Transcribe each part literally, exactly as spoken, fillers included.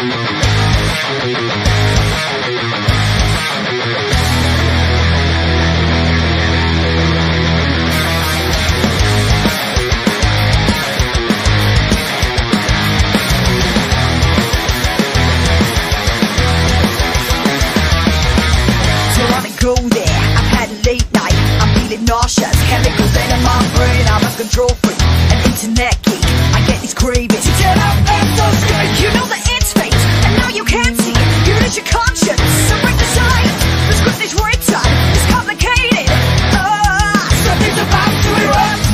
Go there, I've had a late night, I'm feeling nauseous, chemicals in my brain, I'm a control freak, an internet geek, I get these cravings, to get out and so straight, you know that it's fate, and now you can't see it, you lose your conscience, so break the silence, the script is written, it's complicated, ah, something's about to erupt.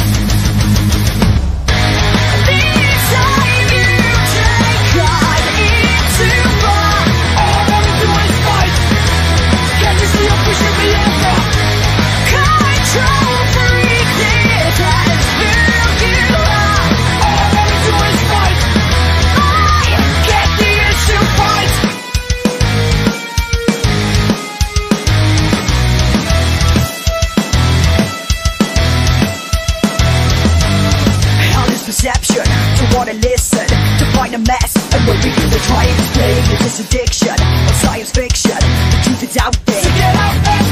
This time you take God into mine, all I wanna do is fight. Can't you see I'm pushing me over? Control freak, this has filled you up. All I wanna do is fight. I get the itch to fight. Hell is perception, to wanna listen, to find a mess, and when we do the try and explain it, it's addiction, or science fiction, the truth is out there. So get out there.